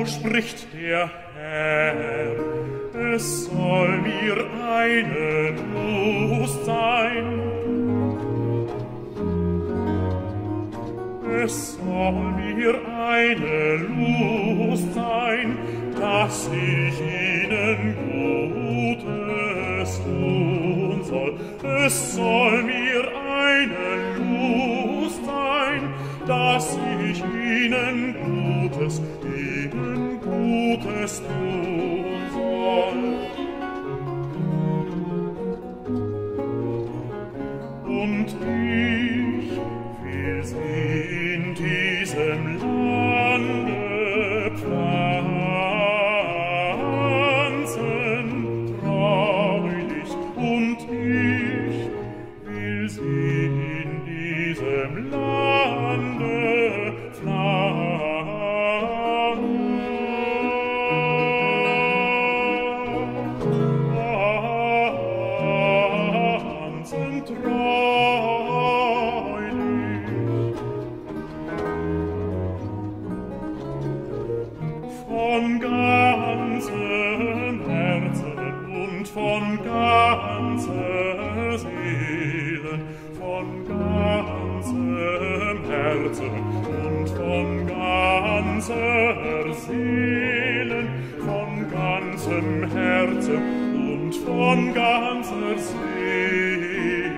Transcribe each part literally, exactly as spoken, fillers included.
spricht der Herr, es soll mir eine Lust sein. Es soll mir eine Lust sein, dass ich ihnen Gutes tun soll. Es soll mir eine Lust sein, dass ich ihnen Gutes, ihnen Gutes tun soll. Und ich will sie in diesem Lande pflanzen, treulich, und ich will sie in diesem Lande pflanzen, treulich. Von ganzem Herzen und von ganzer Seele, von ganzem Herzen und von ganzer Seele, von ganzem Herzen und von ganzer Seele.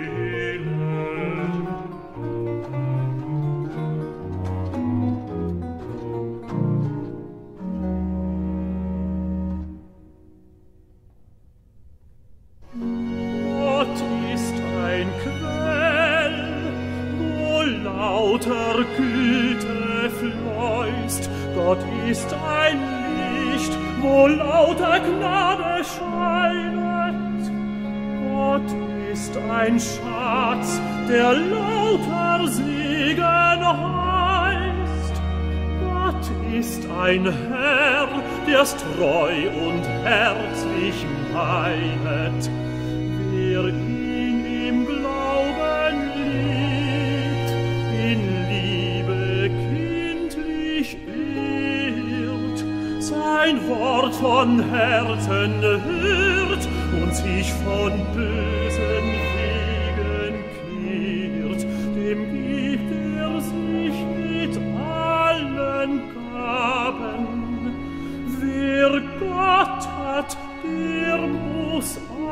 Lauter Güte fließt, Gott ist ein Licht, wo lauter Gnade scheinet. Gott ist ein Schatz, der lauter Segen heißt. Gott ist ein Herr, der's treu und herzlich meinet. Wer ihn im Glauben liebt, in Liebe kindlich ehrt, sein Wort von Herzen hört und sich von bösen Wegen kehrt, dem gibt er sich mit allen Gaben. Wer Gott hat, der muss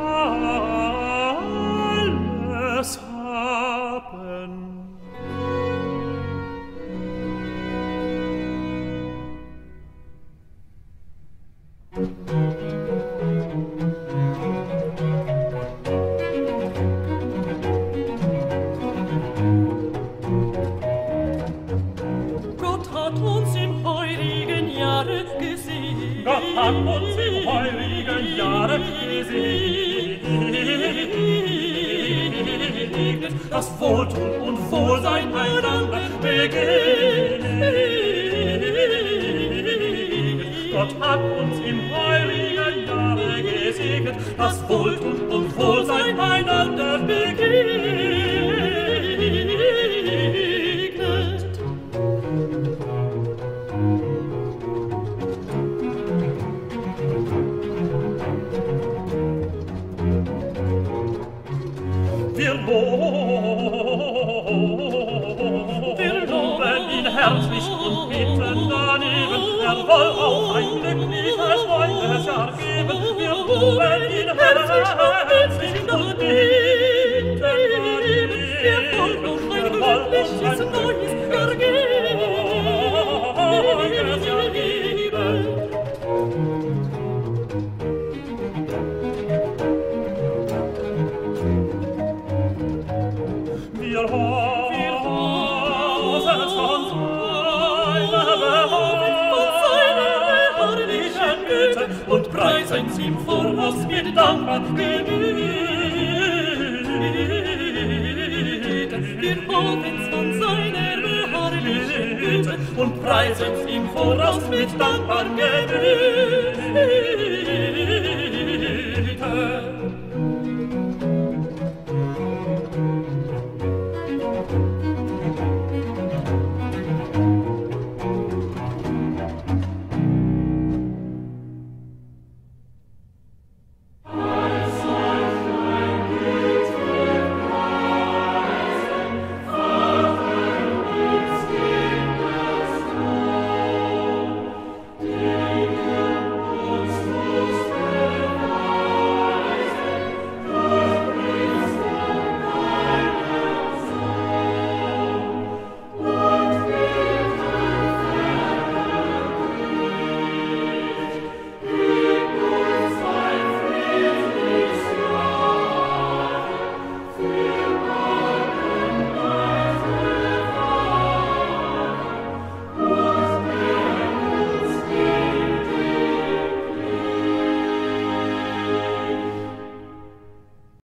alles haben. Gott hat uns im heurigen Jahre gesegnet. Gott hat uns im heurigen Jahre gesegnet, das Wohltun und Wohlsein einander begegnet. Gott hat uns im heurigen Jahre gesegnet, das Wohltun und Wohlsein einander begegnet. Wir loben ihn herzlich und bitten daneben, er soll auch ein glückliches neues Jahr geben. Wir loben ihn herzlich und bitten daneben, er soll auch ein glückliches neues Jahr geben. Wir hoffen von seiner beharrlichen Güte und preisen ihm voraus mit dankbar Gebeten. Wir hoffen von seiner beharrlichen Güte und preisen ihm voraus mit dankbar Gebeten.